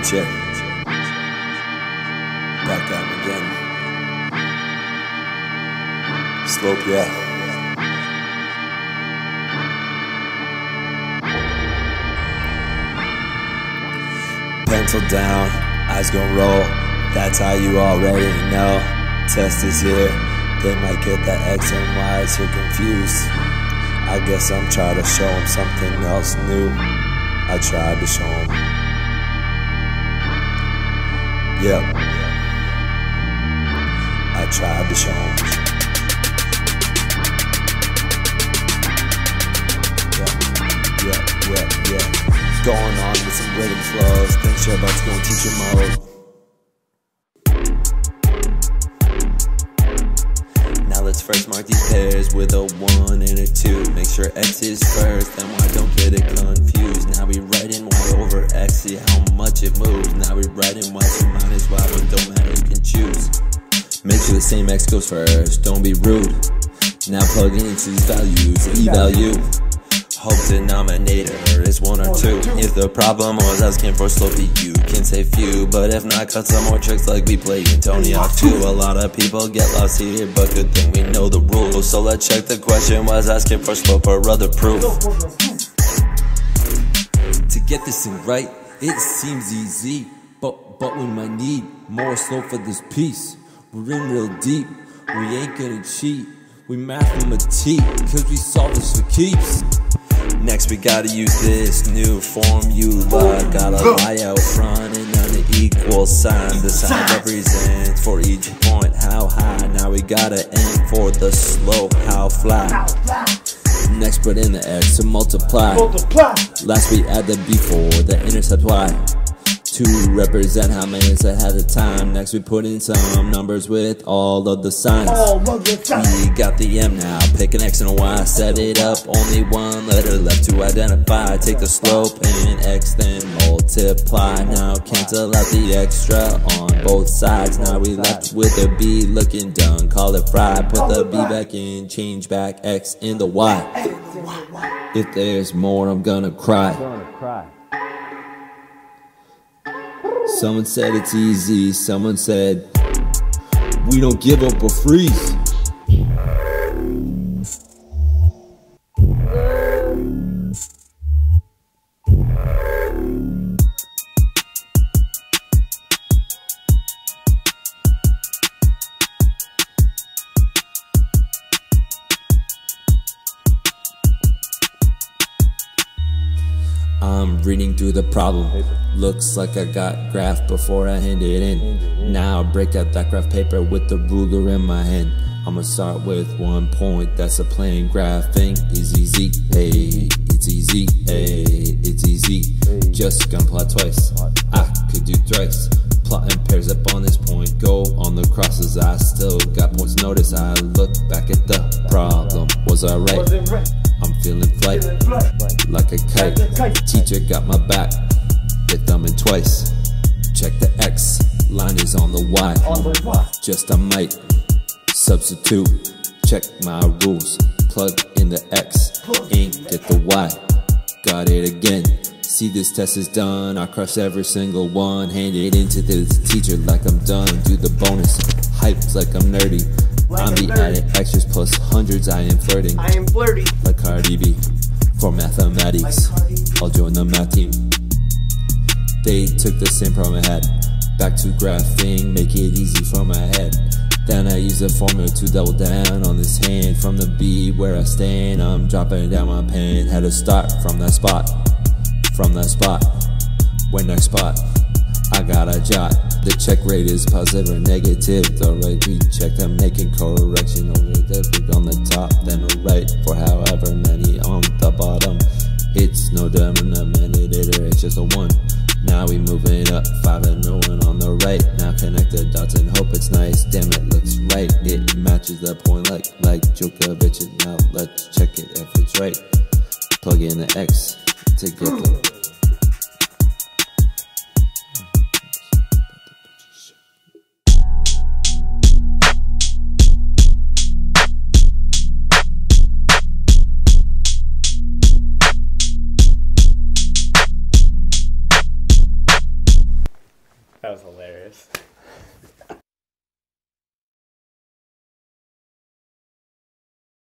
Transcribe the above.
teacher. Back at him again. Slope, yeah. Pencil down, eyes gon' roll. That's how you already know. Test is here. They might get that X and Y as you're confused. I guess I'm trying to show them something else new. I tried to show them. Yep. I tried to show them. Yeah. Going on with some rhythm flows. Think you're about to go in teacher mode. Now let's first mark these pairs with a 1 and a 2. Make sure X is first, then Y don't get it confused. Now we write in Y over X, see how much it moves. Now we write in Y, so minus Y, when don't matter, you can choose. Make sure the same X goes first, don't be rude. Now plug in each of these values, E value. Hope denominator is 1 or 2. If the problem was asking for slope, you can say few. But if not, cut some more tricks like we play in Tony Hawk 2. A lot of people get lost here, but good thing we know the rules. So let's check the question was asking for slope or other proof. To get this thing right, it seems easy, but we might need more slope for this piece. We're in real deep, we ain't gonna cheat. We mathematique, cause we solve this for keeps. Next we gotta use this new formula. Gotta lie out front and unequal sign. The sign represents for each point how high. Now we gotta aim for the slope, how flat. Next put in the X to multiply. Last we add the B for the intercept Y to represent how many minutes ahead of time. Next we put in some numbers with all of the signs. We got the M now, pick an X and a Y, set it up, only one letter left to identify. Take the slope and X then multiply. Now cancel out the extra on both sides. Now we left with a B looking done, call it fried. Put the B back in, change back X in the Y. If there's more, I'm gonna cry. Someone said it's easy, someone said we don't give up or freeze. I'm reading through the problem. Looks like I got graph before I hand it in. Now I break out that graph paper with the ruler in my hand. I'ma start with 1 point, that's a plain graphing. Is easy, hey, it's easy, hey, it's easy. Just gonna plot twice, I could do thrice. Plotting pairs up on this point, go on the crosses. I still got points, notice I look back at the problem. Was I right? I'm feeling flight, like a kite. Teacher got my back, hit thumbing twice. Check the X, line is on the Y. Just I might substitute, check my rules. Plug in the X, ain't get the Y. Got it again, see this test is done. I crush every single one, hand it into the teacher like I'm done. Do the bonus, hyped like I'm nerdy. I'm the added extras plus hundreds, I am flirting. I am flirty. Like Cardi B, for mathematics. I'll join the math team. They took the same problem I had. Back to graphing, make it easy for my head. Then I use a formula to double down on this hand. From the B where I stand, I'm dropping down my pen. Had to start from that spot. When next spot, I got a jot. The check rate is positive or negative. The right we checked, I'm making correction over there. On the top, then a right for however many on the bottom. It's no denominator, it's just a 1. Now we moving up, 5 and no 1 on the right. Now connect the dots and hope it's nice. Damn, it looks right. It matches the point like Djokovic. Now let's check it if it's right. Plug in the X to get the